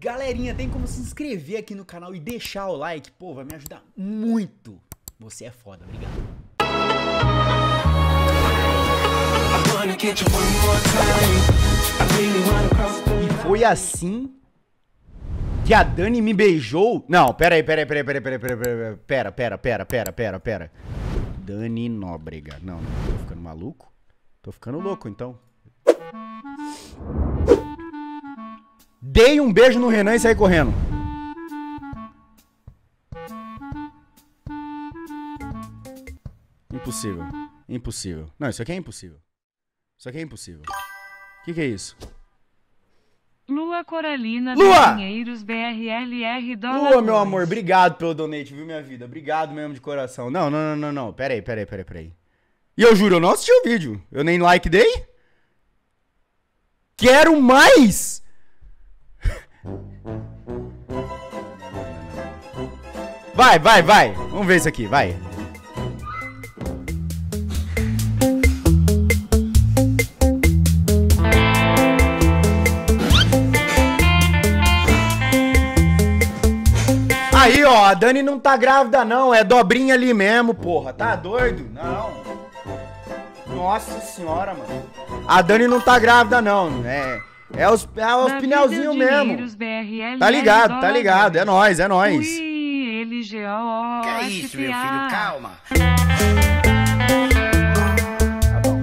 Galerinha, tem como se inscrever aqui no canal e deixar o like? Pô, vai me ajudar muito. Você é foda, obrigado. E foi assim que a Dani me beijou. Não, pera aí. Pera. Dani Nóbrega. Não, tô ficando maluco? Tô ficando louco, então. Dei um beijo no Renan e saí correndo. Impossível. Não, isso aqui é impossível. O que é isso? Lua Coralina Lua! Dinheiros BRLR dólar. Lua, meu amor, obrigado pelo donate, viu, minha vida? Obrigado mesmo de coração. Não. Pera aí. E eu juro, eu não assisti o vídeo. Eu nem like dei. Quero mais! Vai. Vamos ver isso aqui, vai. Aí, ó, a Dani não tá grávida, não. É dobrinha ali mesmo, porra. Tá doido? Não. Nossa senhora, mano. A Dani não tá grávida, não. É os pneuzinhos mesmo. Tá ligado. É nóis. Que é isso, meu filho? Calma. Tá bom.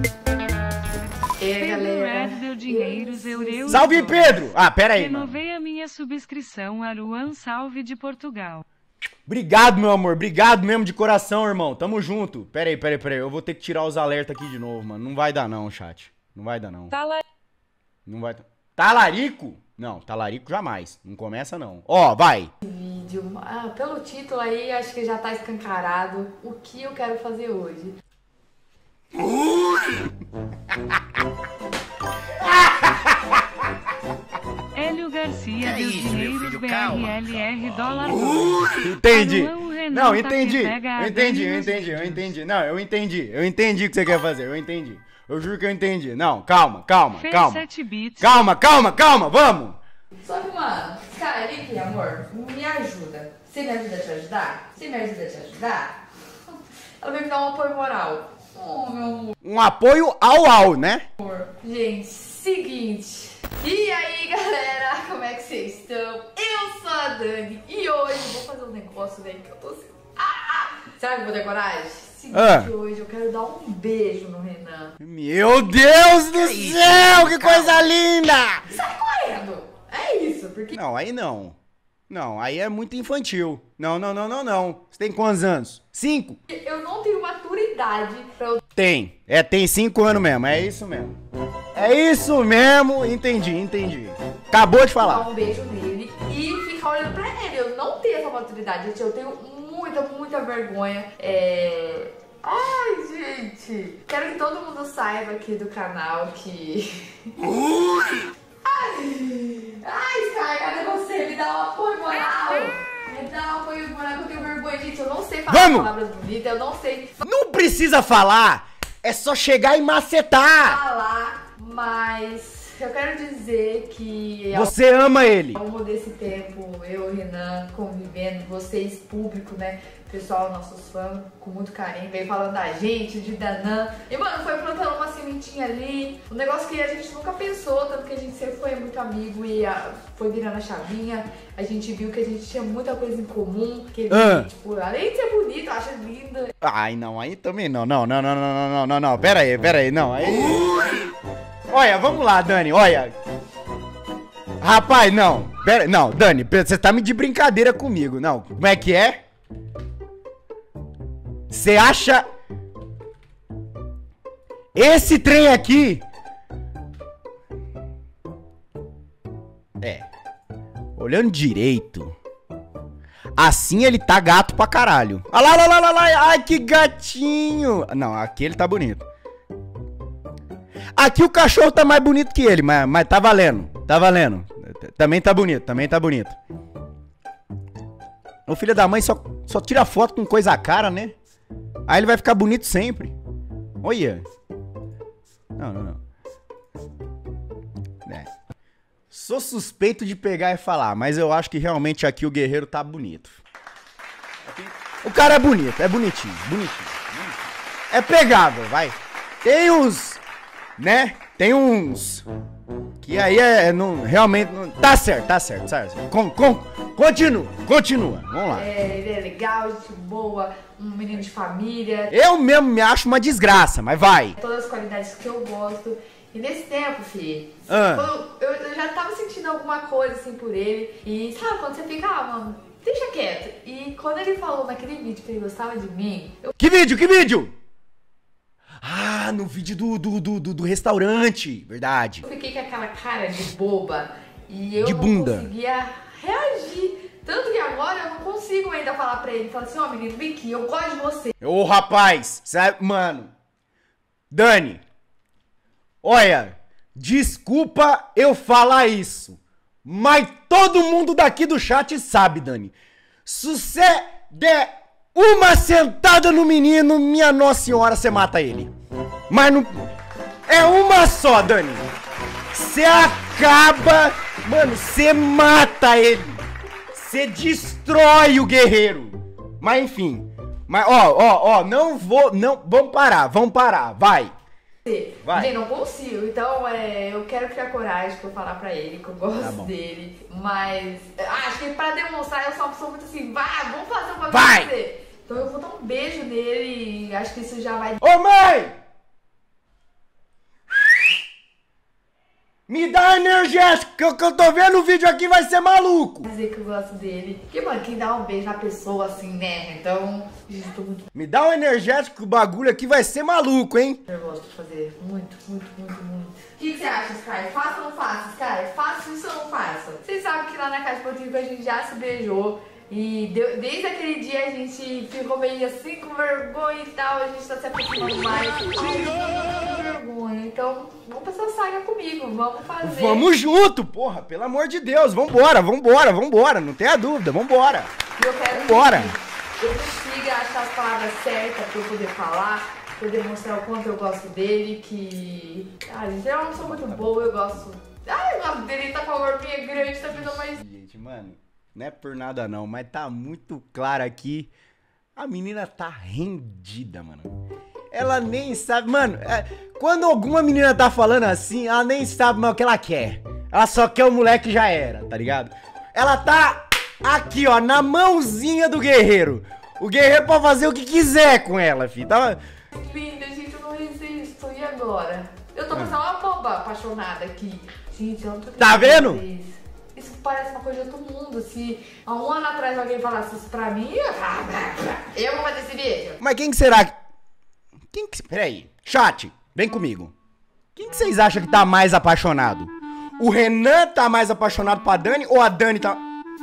Galera. Salve, Pedro! Ah, pera aí, mano. Renovei a minha subscrição, Aruan Salve de Portugal. Obrigado, meu amor. Obrigado mesmo de coração, irmão. Tamo junto. Pera aí. Eu vou ter que tirar os alertas aqui de novo, mano. Não vai dar não, chat. Não vai dar não. Não vai... Talarico? Não, talarico jamais. Não começa não. Ó, vai. Vídeo. Pelo título aí, acho que já tá escancarado o que eu quero fazer hoje. Hélio Garcia deu dinheiros BRLR dólar. Entendi. Não, Eu entendi. Não, eu entendi o que você quer fazer. Eu entendi. Eu juro que eu entendi. Não, calma. Calma, vamos. Só que, mano, esse cara ali aqui, amor, me ajuda. Você me ajuda a te ajudar? Ela veio me dar um apoio moral. Oh, meu amor. Um apoio ao, né? Gente, seguinte. E aí, galera, como é que vocês estão? Eu sou a Dani e hoje eu vou fazer um negócio, velho, que eu tô assim... Será que eu vou ter coragem? Seguinte, hoje eu quero dar um beijo no Renan. Meu Deus do céu, que coisa linda! Sai correndo! É isso, porque... Não, aí não. Não, aí é muito infantil. Não. Você tem quantos anos? 5? Eu não tenho maturidade pra eu... Tem 5 anos mesmo, é isso mesmo. Entendi. Acabou de falar. Dar um beijo nele e ficar olhando pra ele. Eu não tenho essa maturidade, gente. Eu tenho muita vergonha. Ai, gente. Quero que todo mundo saiba aqui do canal que... Ai, Sky, cadê você? Me dá um apoio moral. Me dá um apoio moral que eu tenho vergonha, gente. Eu não sei falar palavras bonitas, eu não sei... Não precisa falar, é só chegar e macetar. Falar, mas eu quero dizer que... Você ama ele. Ao longo desse tempo, eu e o Renan convivendo, vocês, público, né? Pessoal, nossos fãs, com muito carinho, veio falando da gente, de Danã. E, mano, foi plantando uma sementinha ali. Um negócio que a gente nunca pensou, tanto que a gente sempre foi muito amigo e foi virando a chavinha. A gente viu que a gente tinha muita coisa em comum. Que ele, tipo, além de ser bonito, eu acho linda. Ai, não, aí também não. Não. Pera aí, não. Aí... Olha, vamos lá, Dani, olha. Rapaz, não. Pera, não, Dani, você tá me de brincadeira comigo. Não, como é que é? Você acha... Esse trem aqui... Olhando direito... Assim ele tá gato pra caralho. Olha lá. Ai, que gatinho. Não, aqui ele tá bonito. Aqui o cachorro tá mais bonito que ele, mas tá valendo. Também tá bonito. O filho da mãe só tira foto com coisa cara, né? Aí ele vai ficar bonito sempre. Olha. Não. Sou suspeito de pegar e falar, mas eu acho que realmente aqui o guerreiro tá bonito. O cara é bonito, é bonitinho, bonitinho. É pegável, vai. Tem uns, né? Tem uns que aí realmente não, tá certo. Continua, vamos lá. Ele é legal, gente boa, um menino de família. Eu mesmo me acho uma desgraça, mas vai. Todas as qualidades que eu gosto. E nesse tempo, filho, eu já tava sentindo alguma coisa assim por ele. E sabe quando você fica, mano, deixa quieto. E quando ele falou naquele vídeo que ele gostava de mim... Que vídeo? Ah, no vídeo do restaurante, verdade. Eu fiquei com aquela cara de boba e eu de bunda. Não conseguia reagir. Tanto que agora eu não consigo ainda falar pra ele. Falar assim, ó, menino, vem aqui, eu gosto de você. Ô, rapaz, sabe, mano. Dani, olha, desculpa eu falar isso, mas todo mundo daqui do chat sabe, Dani. Se você der uma sentada no menino, minha Nossa Senhora, você mata ele. Mas não... É uma só, Dani. Você acaba... Mano, você mata ele. Você destrói o guerreiro. Mas enfim. Mas, não vou... Não, vamos parar, vai. Gente, não consigo, então eu quero criar coragem pra falar pra ele que eu gosto dele, mas acho que pra demonstrar eu sou uma pessoa muito assim, vamos fazer um bagulho pra você. Então eu vou dar um beijo nele e acho que isso já vai... Ô mãe! Me dá energético, que eu tô vendo o vídeo aqui vai ser maluco. Dizer que eu gosto dele. Porque, mano, quem dá um beijo na pessoa assim, né? Então, gente, tô muito... Me dá um energético que o bagulho aqui vai ser maluco, hein? Eu gosto de fazer muito. O que você acha, Sky? Faço ou não faço, Sky? Faço isso ou não faço? Vocês sabem que lá na Casa Esportiva a gente já se beijou. E desde aquele dia a gente ficou meio assim com vergonha e tal, a gente tá se aproximando mais. Com vergonha. Então, vamos passar a saga comigo, vamos fazer. Vamos junto, porra, pelo amor de Deus, vambora, não tenha dúvida, vambora. Eu quero que eu consiga achar as palavras certas pra eu poder falar, pra eu demonstrar o quanto eu gosto dele, que... gente, eu não sou muito boa, eu gosto dele, tá com a orbinha grande, tá vendo mais... Gente, mano... Não é por nada não, mas tá muito claro aqui. A menina tá rendida, mano. Ela nem sabe... Mano, quando alguma menina tá falando assim, ela nem sabe mais o que ela quer. Ela só quer o moleque já era, tá ligado? Ela tá aqui, ó, na mãozinha do guerreiro. O guerreiro pode fazer o que quiser com ela, filho. Tá... Linda, gente, eu não resisto. E agora? Eu tô passando uma boba apaixonada aqui. Gente, eu não tô... Tá vendo? Isso parece uma coisa de outro mundo. Se há um ano atrás alguém falasse isso pra mim, eu vou fazer esse vídeo. Mas quem que será? Peraí. Chat, vem comigo. Quem que vocês acham que tá mais apaixonado? O Renan tá mais apaixonado pra Dani ou a Dani tá...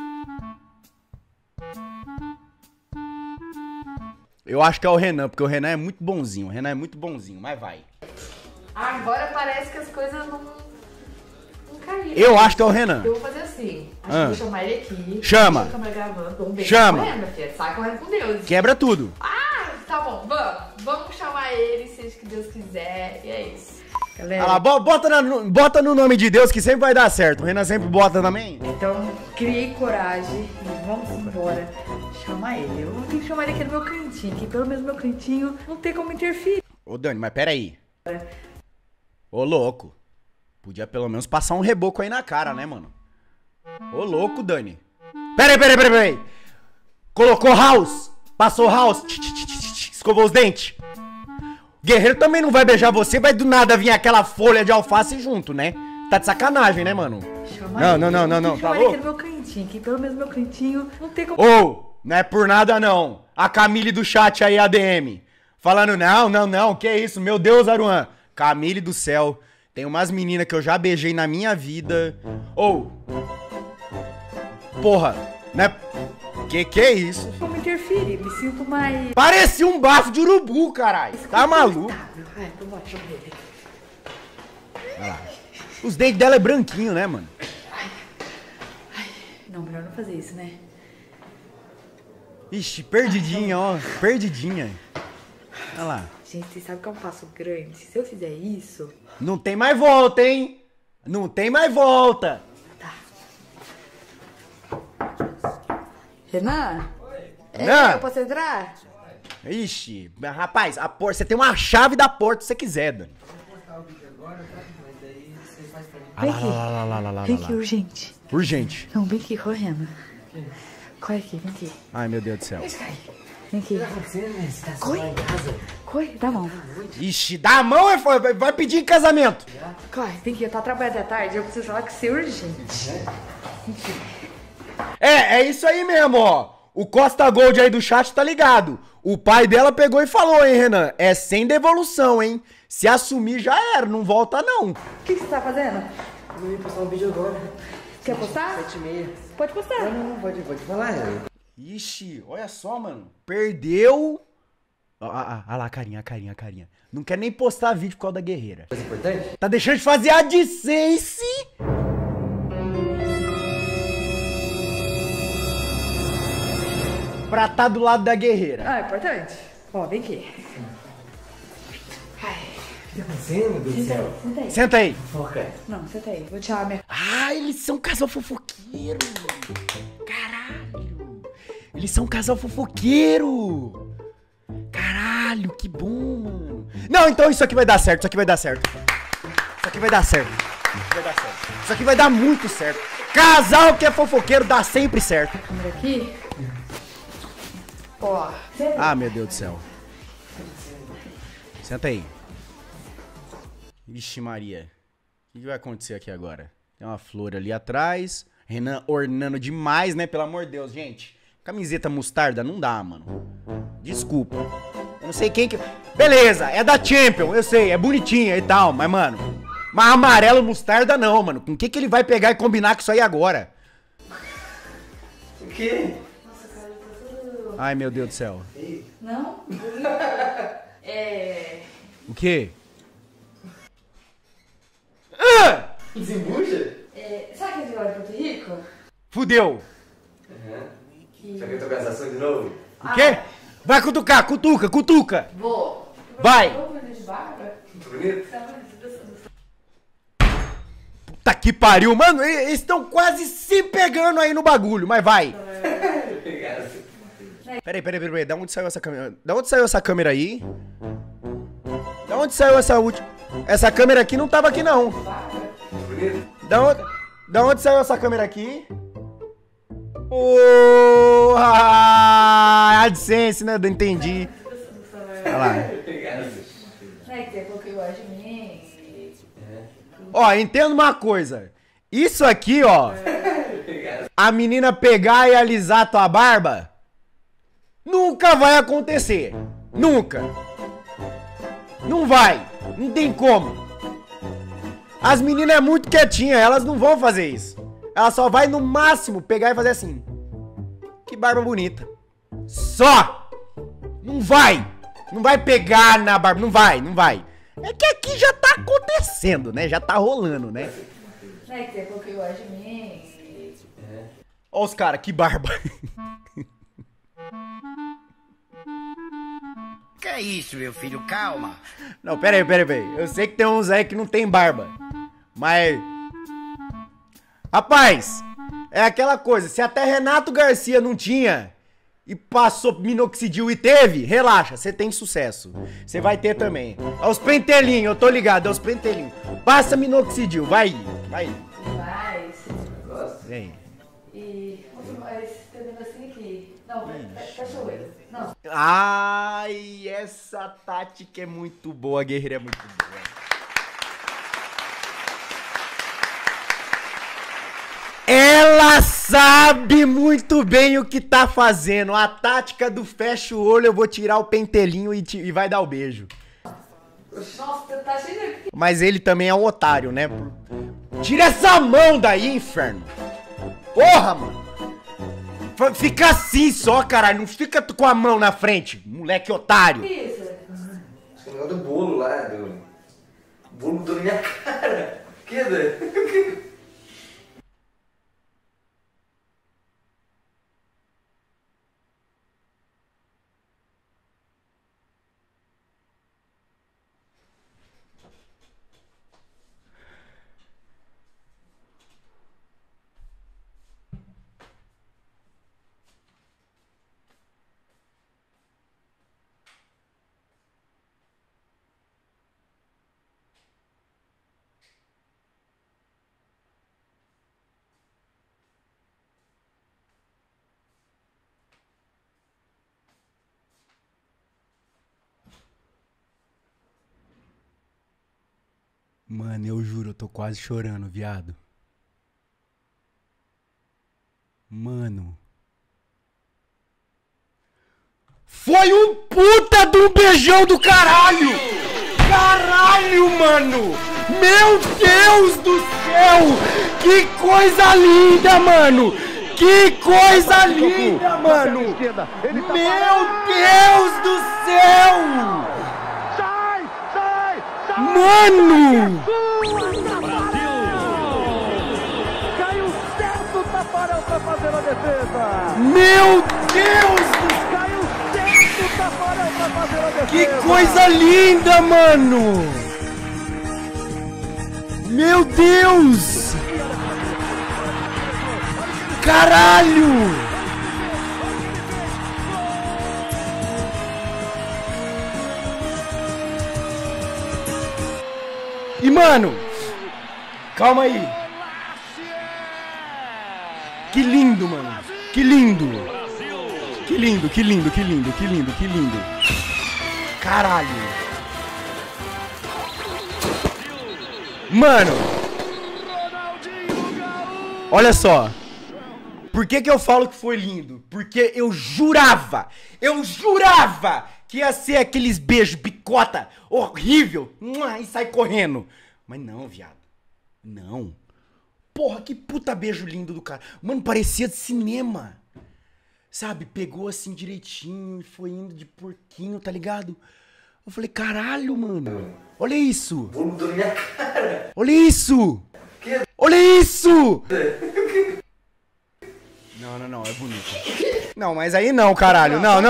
Eu acho que é o Renan, porque o Renan é muito bonzinho. Mas vai. Agora parece que as coisas não... Eu acho que é o Renan. Eu vou fazer assim. Acho que eu vou chamar ele aqui. Chama. Deixa a câmera gravando. Vamos Chama. Correndo, filha. Sai correndo com Deus. Quebra tudo. Tá bom. Vamos chamar ele, seja que Deus quiser. E é isso. Galera. Olha lá, bota no nome de Deus que sempre vai dar certo. O Renan sempre bota também. Então, criei coragem e vamos embora chamar ele. Eu tenho que chamar ele aqui no meu cantinho, que pelo menos no meu cantinho não tem como interferir. Ô, Dani, mas peraí. Ô, louco. Podia pelo menos passar um reboco aí na cara, né, mano? Ô, louco, Dani. Peraí. Colocou house. Passou house. Escovou os dentes. O guerreiro também não vai beijar você, vai do nada vir aquela folha de alface junto, né? Tá de sacanagem, né, mano? Não. Tá louco? Aqui no meu cantinho, que pelo menos no meu cantinho não tem como... Não é por nada, não. A Camille do chat aí, ADM. Falando, não, que isso? Meu Deus, Aruan. Camille do céu. Tem umas meninas que eu já beijei na minha vida. Porra, né? Que é isso? Como interferir, me sinto mais... Parecia um bafo de urubu, caralho. Tá maluco? Então bora, deixa eu ver. Olha lá. Os dentes dela é branquinho, né, mano? Não, melhor não fazer isso, né? Ixi, perdidinha, ó. Perdidinha. Olha lá. Gente, vocês sabem que é um passo grande. Se eu fizer isso... Não tem mais volta, hein? Não tem mais volta. Renan? Renan? Eu posso entrar? Ixi, rapaz, a porta, você tem uma chave da porta se você quiser, Dani. Vem aqui. Vem aqui, urgente. Urgente. Não, vem aqui, correndo. Corre aqui, vem aqui. Ai, meu Deus do céu. Vem aqui. Corre. Corre, dá a mão. Ixi, dá a mão, vai pedir em casamento. Corre, vem aqui, eu tô trabalhando à tarde, eu preciso falar com você urgente. É isso aí mesmo, ó. O Costa Gold aí do chat tá ligado. O pai dela pegou e falou, hein, Renan? É sem devolução, hein? Se assumir já era, não volta não. O que você tá fazendo? Eu ia postar um vídeo agora. Quer postar? 7h30. Pode postar. Não, pode falar. Ixi, olha só, mano. Perdeu. Olha lá a carinha. Não quer nem postar vídeo por causa da guerreira. Coisa importante? Tá deixando de fazer a AdSense. Pra tá do lado da guerreira. Ah, é importante? Ó, vem aqui. Ai. O que tá acontecendo, meu Deus do céu? Senta aí. Senta aí. Foca. Não, senta aí. Vou tirar a minha... Ah, eles são um casal fofoqueiro. Caralho. Eles são um casal fofoqueiro. Caralho, que bom, mano. Não, então isso aqui vai dar certo, Isso aqui vai dar certo. Isso aqui vai dar muito certo. Casal que é fofoqueiro dá sempre certo. câmera aqui. Ó. Senta. Ah, meu Deus do céu. Senta aí. Vixe Maria. O que vai acontecer aqui agora? Tem uma flor ali atrás. Renan ornando demais, né? Pelo amor de Deus, gente. Camiseta mostarda não dá, mano. Desculpa. Eu não sei quem que... Beleza, é da Champion, eu sei, é bonitinha e tal. Mas, mano, amarelo mostarda não, mano. Com o que ele vai pegar e combinar com isso aí agora? O quê? Ai, meu Deus do céu. Não? O quê? Ah! Desembucha? Sabe aquele negócio de Porto Rico? Fudeu. Será que eu tô com essa ação de novo? O quê? Vai cutucar, cutuca. Vou. Vai. De barba? Muito bonito? Puta que pariu, mano. Eles estão quase se pegando aí no bagulho, mas vai. Peraí. Da onde saiu essa câmera? Da onde saiu essa câmera aí? Da onde saiu essa última? Essa câmera aqui não tava aqui, não. Bonito? Da onde saiu essa câmera aqui? Porra! AdSense, né? Não entendi. Olha lá. É que você falou que gosta de mim. Ó, entenda uma coisa. Isso aqui, ó. A menina pegar e alisar tua barba. Nunca vai acontecer. Nunca. Não vai. Não tem como. As meninas é muito quietinhas. Elas não vão fazer isso. Ela só vai no máximo pegar e fazer assim. Que barba bonita. Só. Não vai. Não vai pegar na barba. Não vai. É que aqui já tá acontecendo, né? Já tá rolando, né? É que você falou que gosta de mim. Ó os caras, que barba. Que é isso, meu filho? Calma. Não, pera aí. Eu sei que tem uns aí que não tem barba. Mas... Rapaz, é aquela coisa. Se até Renato Garcia não tinha e passou minoxidil e teve, relaxa, você tem sucesso. Você vai ter também. É os pentelinhos, eu tô ligado, é os pentelinhos. Passa minoxidil, vai. Vai. Vem. E... Mas tem um negocinho aqui. Não, fecha o olho. Não. Ai, essa tática é muito boa, a guerreira é muito boa. Ela sabe muito bem o que tá fazendo. A tática do fecha o olho, eu vou tirar o pentelinho e vai dar o beijo. Nossa, tá cheio de... Mas ele também é um otário, né? Tira essa mão daí, inferno. Porra, mano. Fica assim só, caralho. Não fica com a mão na frente, moleque otário. Que isso? Acho que é o negócio do bolo lá, do... O bolo mudou na minha cara. Que, né? Mano, eu juro, eu tô quase chorando, viado. Mano. Foi um puta de um beijão do caralho! Caralho, mano! Meu Deus do céu! Que coisa linda, mano! Que coisa linda, mano! Meu Deus do céu! Mano! Caiu certo o Tafarel pra fazer a defesa. Meu Deus do... Caiu certo o Tafarel pra fazer a defesa. Que coisa linda, mano! Meu Deus! Caralho! E mano, calma aí. Que lindo, mano. Que lindo. Que lindo, que lindo, que lindo, que lindo, que lindo. Caralho. Mano. Olha só. Por que que eu falo que foi lindo? Porque eu jurava que ia ser aqueles beijos bicota horrível e sai correndo. Mas não, viado. Não. Porra, que puta beijo lindo do cara. Mano, parecia de cinema. Sabe, pegou assim direitinho e foi indo de porquinho, tá ligado? Eu falei, caralho, mano. Olha isso. Bolo da minha cara. Olha isso. Que? Olha isso. Não, é bonito. Não, mas aí não, caralho. Não,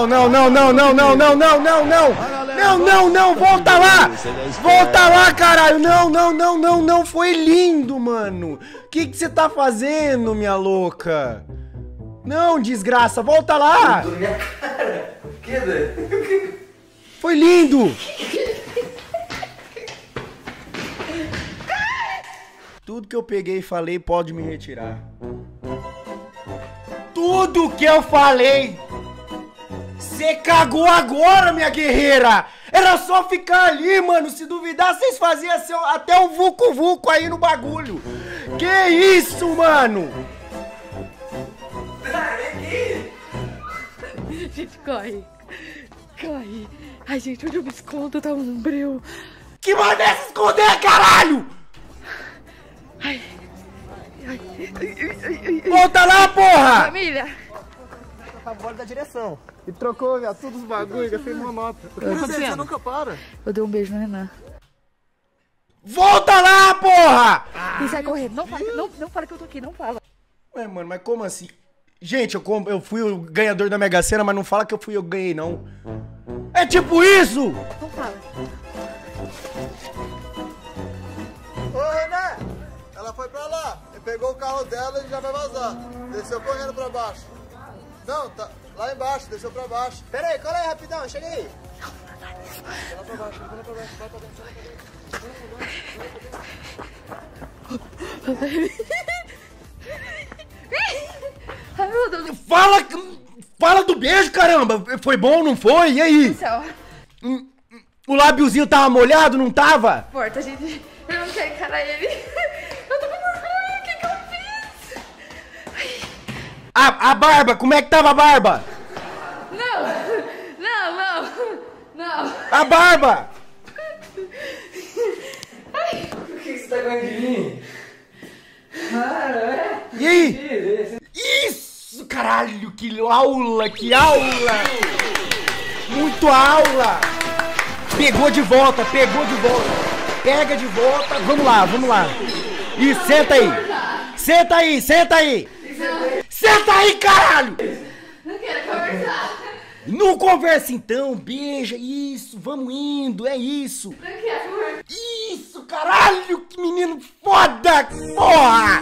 volta lá! Volta lá, caralho! Não, foi lindo, mano! Que você tá fazendo, minha louca? Não, desgraça, volta lá! Bolo da minha cara. Que? Foi lindo! Tudo que eu peguei e falei pode me retirar. Tudo que eu falei! Você cagou agora, minha guerreira! Era só ficar ali, mano! Se duvidar, vocês faziam até o vucu-vucu aí no bagulho! Que isso, mano! Gente, corre. Corre. Ai, gente, onde eu me escondo? Tá um breu. Que manda é se esconder, caralho! Ai. Volta lá, porra! Família! A bola da direção. E trocou, viado, todos os bagulhos, gastei numa nota. Você nunca para. Eu dei um beijo no Renan. Volta lá, porra! E sai correndo. Não fala que eu tô aqui, não fala. Ué, mano, mas como assim? Gente, eu fui o ganhador da Mega Sena, mas não fala que eu ganhei, não. É tipo isso! Não fala. Ô, Renan! Ela foi pra lá. Ele pegou o carro dela e já vai vazar. Desceu correndo pra baixo. Não, tá lá embaixo, desceu pra baixo. Pera aí, cola aí rapidão, chega aí. Vai lá pra baixo, vai lá pra baixo, vai pra dentro, Ai, meu Deus. Fala do beijo, caramba! Foi bom, não foi? E aí? Céu. O lábiozinho tava molhado, não tava? Porta, gente. Eu não quero encarar ele. Eu tô com vergonha. O que eu fiz? A barba, como é que tava a barba? Não. A barba! Por que você tá com de mim? E aí? Isso, caralho, que aula! Muito aula! Pegou de volta. Pega de volta. Vamos lá. E senta aí. Senta aí, caralho! Não quero conversar. Não conversa então, beija, isso, vamos indo, é isso. Não quero conversar. Isso, caralho, que menino foda, porra!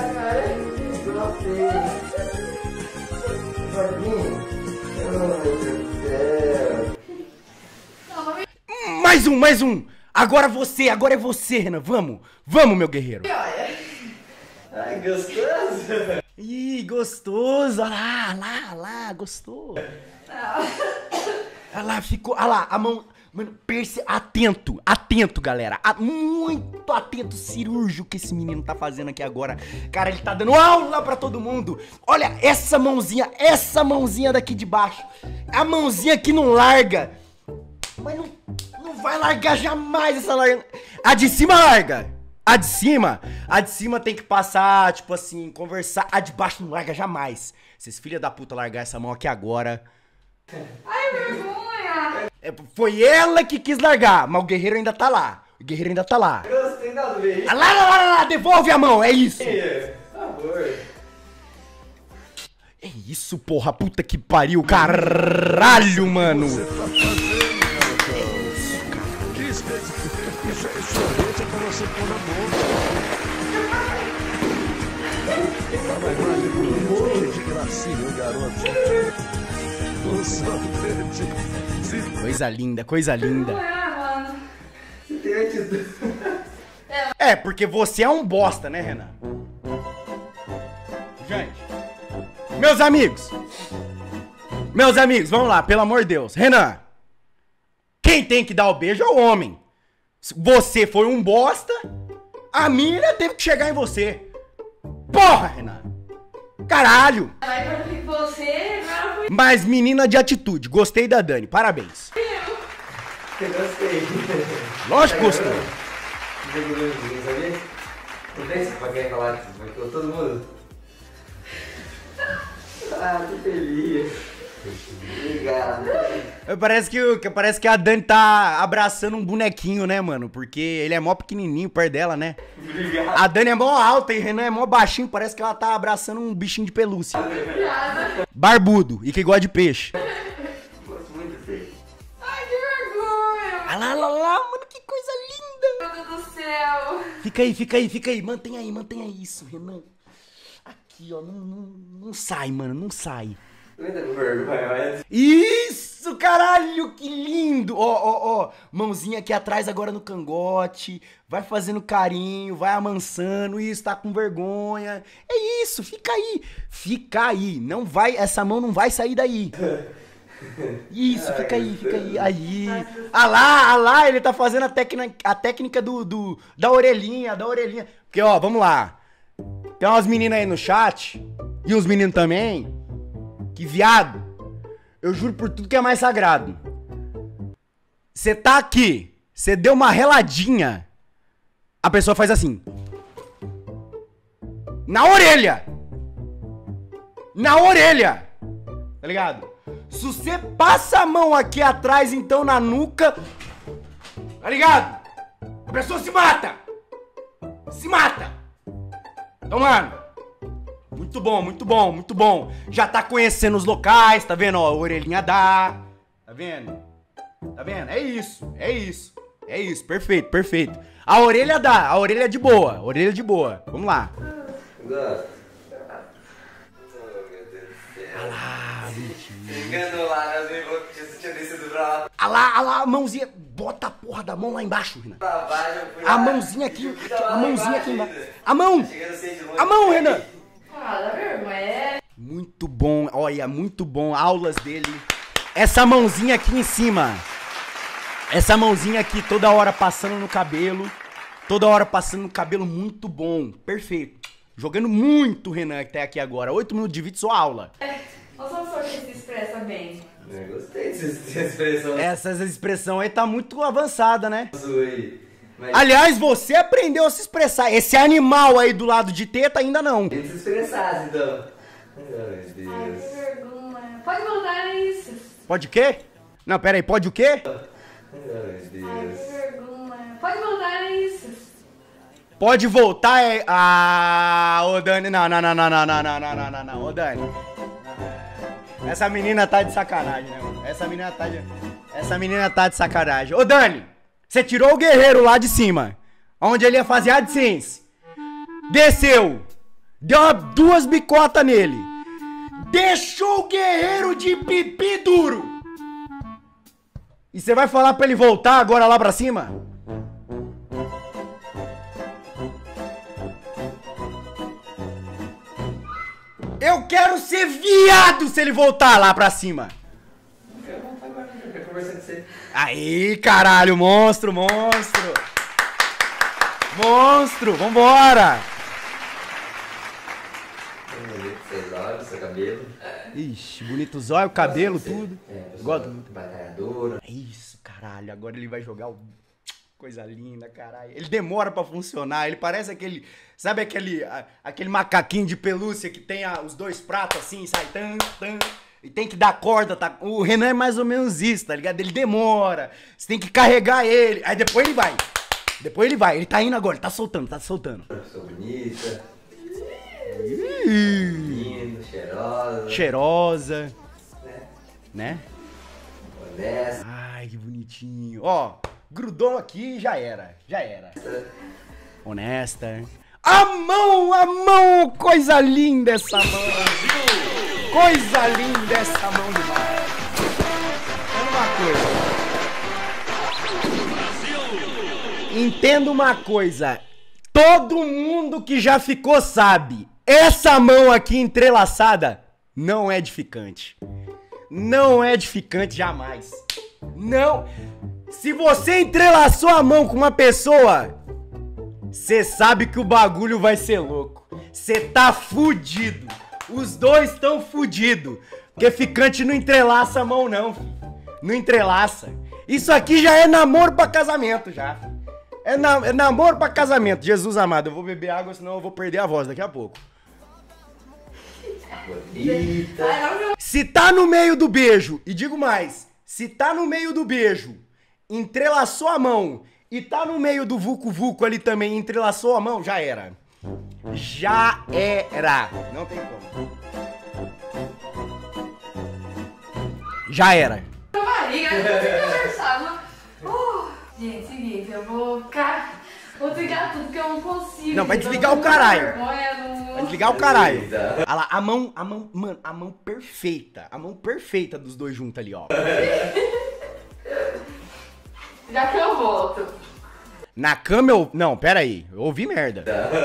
Mais um. Agora é você, Renan, vamos, meu guerreiro. Ai, gostoso. Ih, gostoso, olha lá, gostou. Olha lá, ficou, olha lá, a mão, Mano, atento, atento, galera. Muito atento, cirúrgico que esse menino tá fazendo aqui agora. Cara, ele tá dando aula pra todo mundo. Olha essa mãozinha daqui de baixo. A mãozinha que não larga. Mas não vai largar jamais essa larga. A de cima larga. A de cima tem que passar, tipo assim, conversar. A de baixo não larga jamais. Se esse filho da puta largar essa mão aqui agora... Ai, vergonha! Foi ela que quis largar, mas o guerreiro ainda tá lá. O guerreiro ainda tá lá. Gostei da vez. Lá, devolve a mão, é isso. Por favor. É isso, porra, puta que pariu, caralho, mano. Coisa linda, coisa linda. É, porque você é um bosta, né, Renan? Gente, meus amigos, vamos lá, pelo amor de Deus. Renan, quem tem que dar o beijo é o homem. Você foi um bosta, a mina teve que chegar em você. Porra, Renan. Caralho. Mas menina de atitude, gostei da Dani, parabéns. Eu gostei. Lógico que gostou. Não tem esse paquete lá que marcou todo mundo? Ah, que feliz. Obrigado. Parece que a Dani tá abraçando um bonequinho, né, mano? Porque ele é mó pequenininho perto dela, né? Obrigado. A Dani é mó alta e o Renan é mó baixinho. Parece que ela tá abraçando um bichinho de pelúcia. Barbudo e que gosta de peixe. Gosto muito dele. Ai, que vergonha! Ah lá, mano, que coisa linda. Meu Deus do céu! Fica aí. Mantenha isso, Renan. Aqui, ó, não sai, mano, não sai. Eu tô com vergonha, mas... Isso, caralho, que lindo! Ó, mãozinha aqui atrás agora no cangote, vai fazendo carinho, vai amansando, isso, tá com vergonha. É isso, fica aí, não vai, essa mão não vai sair daí. Isso, fica aí. Ah lá, ele tá fazendo a técnica da orelhinha. Porque, ó, vamos lá. Tem umas meninas aí no chat, e uns meninos também, que viado, eu juro por tudo que é mais sagrado. Você tá aqui, você deu uma reladinha, a pessoa faz assim. Na orelha! Tá ligado? Se você passa a mão aqui atrás, então, na nuca, tá ligado? A pessoa se mata! Então, mano, muito bom. Já tá conhecendo os locais, tá vendo? Ó, a orelhinha dá. Tá vendo? É isso. Perfeito. A orelha dá, a orelha é de boa. Vamos lá. Gosto. Oh, meu Deus do céu. Ah lá, bonitinho. Chegando lá, né? Você tinha descido pra lá. Ah lá, a mãozinha. Bota a porra da mão lá embaixo, Renan. Pra baixo, eu fui A lá. mãozinha aqui, Tava a lá mãozinha aqui embaixo embaixo. ainda. A mão! Chegando assim de longe. A mão, Renan! Ah, dá vergonha. Muito bom, olha, muito bom. Aulas dele. Essa mãozinha aqui em cima. Essa mãozinha aqui toda hora passando no cabelo. Muito bom. Perfeito. Jogando muito, Renan, que tá aqui agora. 8 minutos de vídeo, sua aula. Nossa, professor que se expressa bem. Eu gostei dessa expressão. Essa expressão aí tá muito avançada, né? Aí. Mas... Aliás, você aprendeu a se expressar. Esse animal aí do lado de teta ainda não. Ele se expressasse, então. Ai, meu Ai, Deus. que vergonha. Pode voltar isso. Pode o quê? Não, pera aí, pode o quê? Ai, meu Ai, Deus. que vergonha. Pode voltar isso. Pode voltar, é... Ah, ô Dani, não, ô Dani. Essa menina tá de sacanagem, né, mano? Essa menina tá de sacanagem. Ô Dani, você tirou o guerreiro lá de cima, onde ele ia fazer a AdSense. Desceu, deu 2 bicotas nele. Deixou o guerreiro de pipi duro. E você vai falar pra ele voltar agora lá pra cima? Eu quero ser viado se ele voltar lá pra cima. Não quero voltar agora, não. Eu quero conversando com você. Aí, caralho, monstro, monstro. Monstro, vambora. Seus olhos, seu cabelo. Ixi, bonito zóio, cabelo, tudo. Gosto muito. Batalhadora. Isso, caralho, agora ele vai jogar o... Coisa linda, caralho. Ele demora pra funcionar, ele parece aquele... Sabe aquele macaquinho de pelúcia que tem os dois pratos assim, sai tan, tan, e tem que dar corda, tá? O Renan é mais ou menos isso, tá ligado? Ele demora, você tem que carregar ele, aí depois ele vai. Depois ele vai, ele tá indo agora, ele tá soltando, tá soltando. Sou bonita. Linda, cheirosa. Cheirosa. Né? Honesta. Ai, que bonitinho. Ó, grudou aqui e já era. Já era. Honesta. A mão, coisa linda essa mão. Coisa linda essa mão demais. Entenda uma coisa. Todo mundo que já ficou sabe. Essa mão aqui entrelaçada não é edificante. Não é edificante jamais. Não. Se você entrelaçou a mão com uma pessoa, você sabe que o bagulho vai ser louco. Você tá fudido. Os dois tão fudidos. Porque ficante não entrelaça a mão não, filho. Não entrelaça. Isso aqui já é namoro pra casamento, já. É namoro pra casamento. Jesus amado, eu vou beber água, senão eu vou perder a voz daqui a pouco. Bonita. Se tá no meio do beijo, e digo mais, se tá no meio do beijo, entrelaçou a mão, e tá no meio do vucu-vucu ali também, entrelaçou a mão, já era. Já era. Não tem como. Já era. Barriga, eu não conversar. Gente, seguinte, eu vou desligar tudo que eu não consigo. Não, vai desligar o caralho. Vai desligar o caralho. Olha lá, a mão, mano, a mão perfeita. A mão perfeita dos dois juntos ali, ó. Já que eu volto. Na cama eu... Não, pera aí. Eu ouvi merda.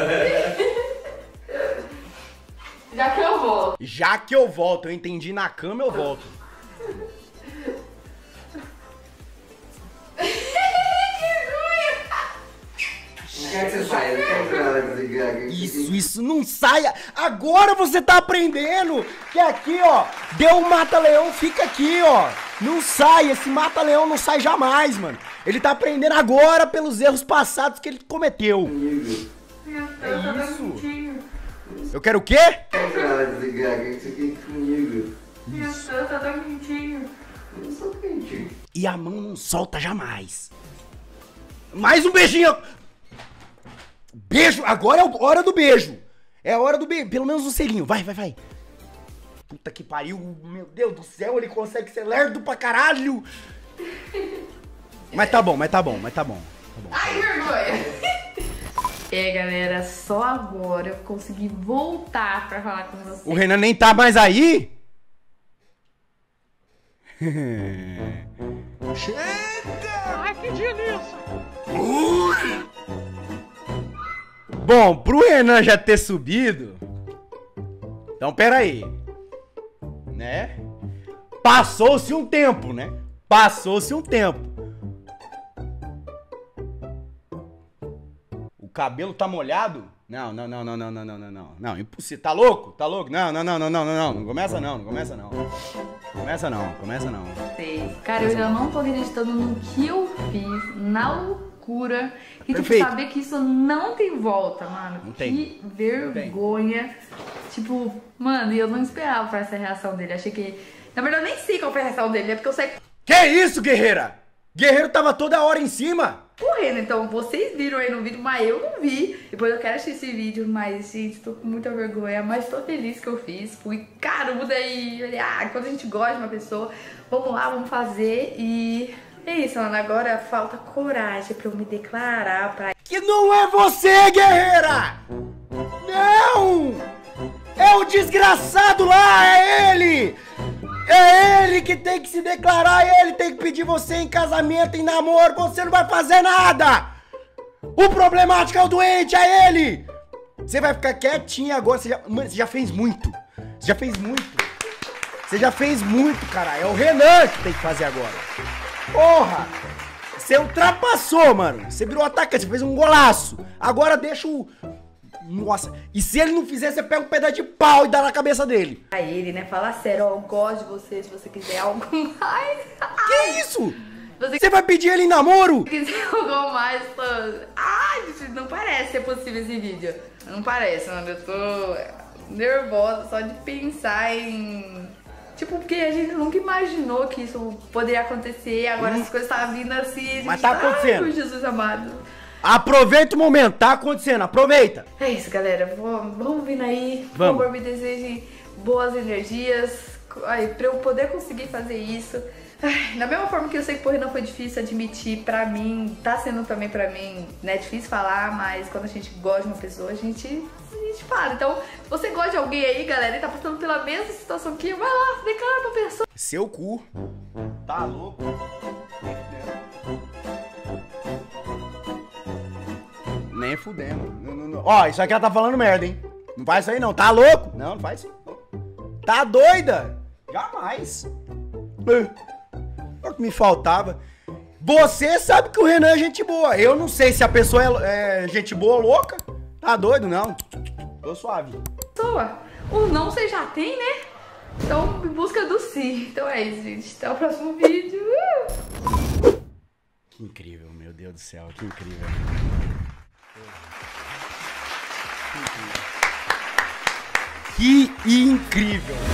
Já que eu volto. Já que eu volto. Eu entendi, na cama eu volto. Quer que você saia? Quer que você ligar? Isso não saia. Agora você tá aprendendo que aqui, ó, deu um mata-leão, fica aqui, ó. Não sai, esse mata-leão não sai jamais, mano. Ele tá aprendendo agora pelos erros passados que ele cometeu. É isso. Eu quero o quê? Quer que você ligar? Quer que você fique comigo? Eu tô tão quentinho. Eu sou quentinho. E a mão não solta jamais. Mais um beijinho. Beijo, agora é a hora do beijo. É a hora do beijo, pelo menos um selinho. Vai. Puta que pariu, meu Deus do céu, ele consegue ser lerdo pra caralho. Mas tá bom. Ai, vergonha. É, galera, só agora eu consegui voltar pra falar com vocês. O Renan nem tá mais aí? Ai, que delícia! Bom, pro Renan já ter subido... Então, peraí. Né? Passou-se um tempo, né? Passou-se um tempo. O cabelo tá molhado? Não. Não, impossível. Tá louco? Tá louco? Não. Não começa não. Começa não. Cara, eu já não tô acreditando no que eu fiz, na loucura. E tipo, Perfeito. saber que isso não tem volta, mano. Não tem. Que vergonha. Tipo, mano, e eu não esperava por essa reação dele. Achei que... Na verdade, eu nem sei qual foi a reação dele, é porque eu sei... Que isso, guerreira? Guerreiro tava toda hora em cima. Correndo, então vocês viram aí no vídeo, mas eu não vi. Depois eu quero assistir esse vídeo, mas, gente, tô com muita vergonha. Mas tô feliz que eu fiz. Fui caruda e falei, quando a gente gosta de uma pessoa, vamos lá, vamos fazer. E é isso, mano. Agora falta coragem pra eu me declarar pra... Que não é você, guerreira! Não! É o desgraçado lá, é ele! É ele que tem que se declarar, ele tem que pedir você em casamento, em namoro, você não vai fazer nada! O problemático é o doente, é ele! Você vai ficar quietinho agora, mano, você já fez muito. Você já fez muito, cara. É o Renan que tem que fazer agora. Porra! Você ultrapassou, mano. Você virou atacante, você fez um golaço. Agora deixa o... Nossa, e se ele não fizer, você pega um pedaço de pau e dá na cabeça dele. Pra ele, né? Fala sério, ó, eu gosto de você, se você quiser algo mais. Que isso? Você vai pedir ele em namoro? Se quiser algo mais, tô... Ai, gente, não parece ser possível esse vídeo. Não parece, mano. Eu tô nervosa só de pensar em... Tipo, porque a gente nunca imaginou que isso poderia acontecer. Agora as coisas estavam vindo assim. Mas tá acontecendo. Ai, Jesus amado. Aproveita o momento, tá acontecendo, aproveita. É isso, galera. Vamos vindo aí. Por Vamos. favor, me desejem boas energias. Ai, pra eu poder conseguir fazer isso. Ai, da mesma forma que eu sei que pro Renan foi difícil admitir, pra mim, tá sendo também pra mim, né? Difícil falar, mas quando a gente gosta de uma pessoa, a gente fala. Então, se você gosta de alguém aí, galera, e tá passando pela mesma situação que eu, vai lá, declara pra pessoa. Seu cu. Tá louco? Nem fudendo. Não. Ó, isso aqui ela tá falando merda, hein? Não faz isso aí não. Tá louco? Não faz isso aí. Tá doida? Jamais. É o que me faltava. Você sabe que o Renan é gente boa. Eu não sei se a pessoa é gente boa ou louca. Tá doido, não. Tô suave. O não você já tem, né? Então, em busca do sim. Então é isso, gente. Até o próximo vídeo. Que incrível, meu Deus do céu. Que incrível. Que incrível.